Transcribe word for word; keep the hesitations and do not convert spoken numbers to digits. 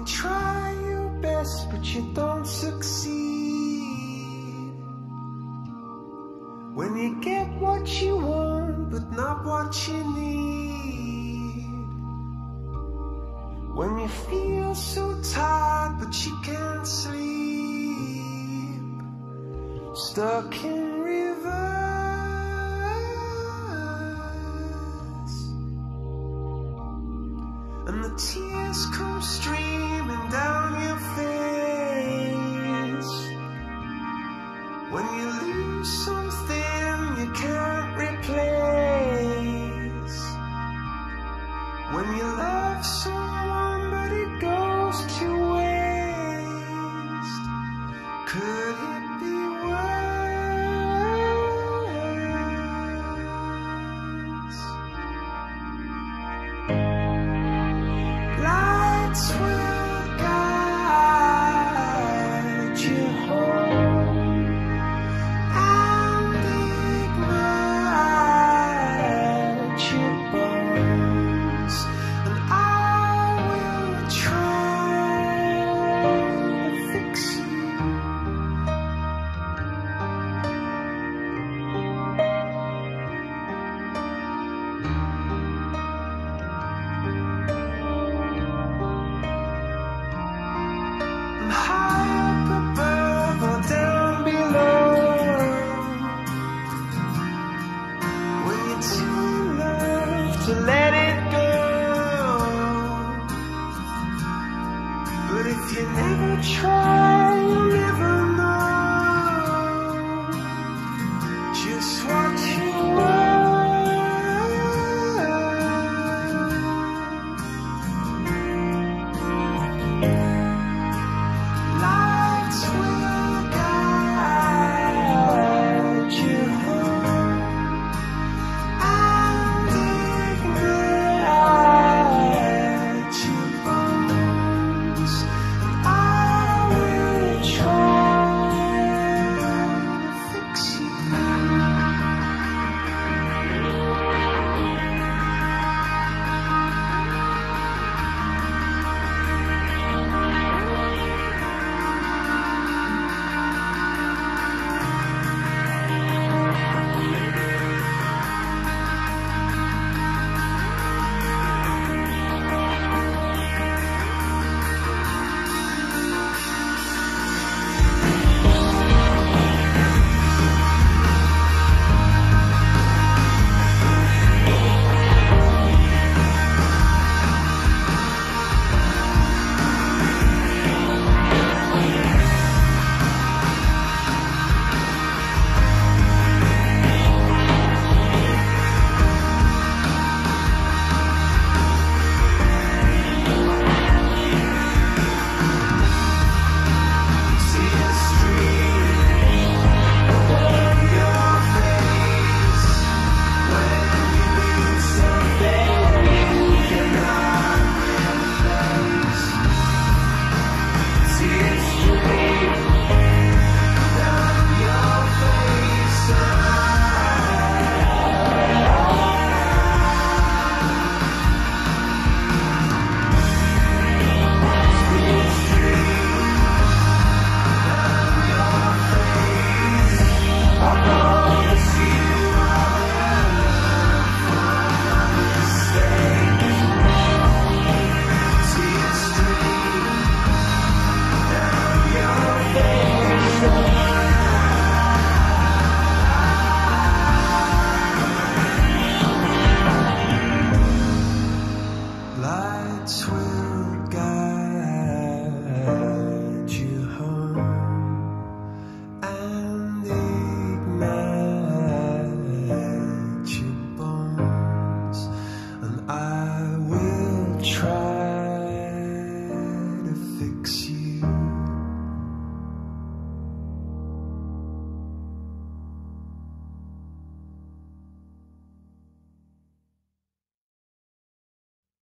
you try your best but you don't succeed, when you get what you want but not what you need, when you feel so tired but you can't sleep, stuck in reverse, and the tears come streaming down your face, when you lose something you can't replace, when you love someone but it goes to waste. Could it be worse? Lights will guide you home and ignite your bones, and I will try to fix you. And high up above or down below, when you're too in love to let it go, but if you never try